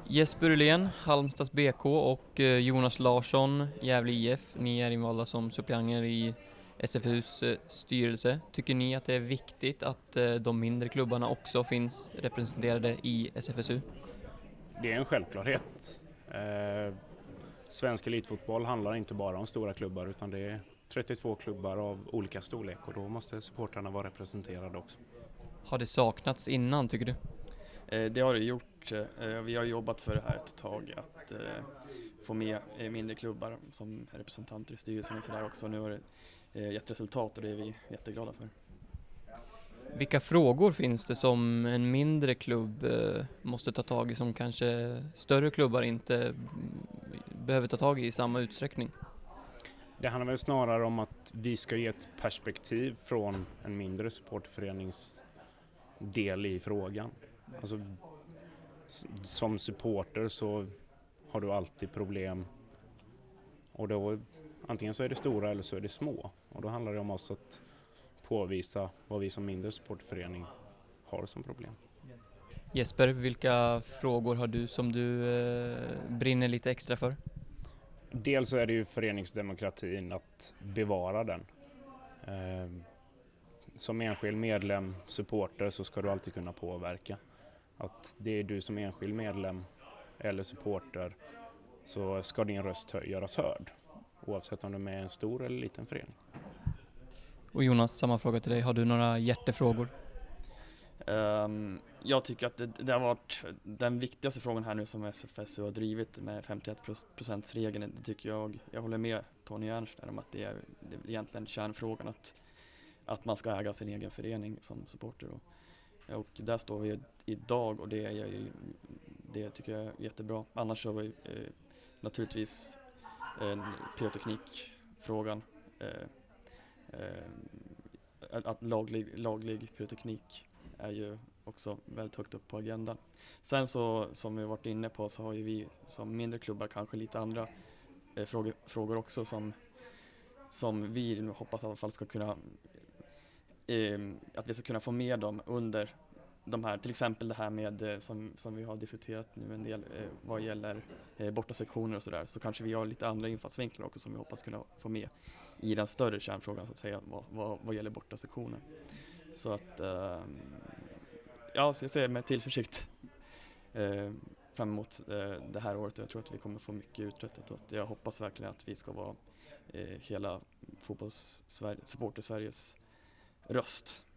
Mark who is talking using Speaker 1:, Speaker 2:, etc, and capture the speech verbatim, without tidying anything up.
Speaker 1: Jesper Ullén, Halmstads B K och Jonas Larsson, Gävle I F. Ni är invalda som suppleanter i S F U:s styrelse. Tycker ni att det är viktigt att de mindre klubbarna också finns representerade i S F S U?
Speaker 2: Det är en självklarhet. Eh, svensk elitfotboll handlar inte bara om stora klubbar utan det är trettiotvå klubbar av olika storlek och då måste supportrarna vara representerade också.
Speaker 1: Har det saknats innan, tycker du?
Speaker 3: Eh, det har det gjort. Eh, vi har jobbat för det här ett tag att eh, få med eh, mindre klubbar som representanter i styrelsen och sådär också. Nu har det eh, gett resultat och det är vi jätteglada för.
Speaker 1: Vilka frågor finns det som en mindre klubb eh, måste ta tag i som kanske större klubbar inte behöver ta tag i i samma utsträckning?
Speaker 2: Det handlar väl snarare om att vi ska ge ett perspektiv från en mindre supportförenings del i frågan. Alltså, som supporter så har du alltid problem och då antingen så är det stora eller så är det små och då handlar det om oss att påvisa vad vi som mindre supportförening har som problem.
Speaker 1: Jesper, vilka frågor har du som du eh, brinner lite extra för?
Speaker 2: Dels så är det ju föreningsdemokratin, att bevara den. Eh, som enskild medlem, supporter, så ska du alltid kunna påverka. Att det är du som enskild medlem eller supporter så ska din röst göras hörd. Oavsett om du är med i en stor eller liten förening.
Speaker 1: Och Jonas, samma fråga till dig. Har du några hjärtefrågor?
Speaker 3: Um, jag tycker att det, det har varit den viktigaste frågan här nu som S F S U har drivit med femtioett procent regeln. Det tycker jag, jag håller med Tony Ernst om att det är, det är egentligen kärnfrågan att, att man ska äga sin egen förening som supporter. Och, och där står vi idag och det, är ju, det tycker jag är jättebra. Annars så har vi eh, naturligtvis eh, pyroteknikfrågan. Eh, eh, att laglig, laglig pyroteknik är ju också väldigt högt upp på agendan. Sen så, som vi varit inne på, så har ju vi som mindre klubbar kanske lite andra eh, frågor, frågor också som, som vi hoppas i alla fall ska kunna eh, att vi ska kunna få med dem under de här, till exempel det här med eh, som, som vi har diskuterat nu en del eh, vad gäller eh, borta sektioner och sådär, så kanske vi har lite andra infallsvinklar också som vi hoppas kunna få med i den större kärnfrågan så att säga, vad, vad, vad gäller borta sektioner. Så att eh, ja, så jag ser med tillförsikt eh, fram emot eh, det här året och jag tror att vi kommer få mycket uträttat och att jag hoppas verkligen att vi ska vara eh, hela fotbolls-Sverige, supporter Sveriges röst.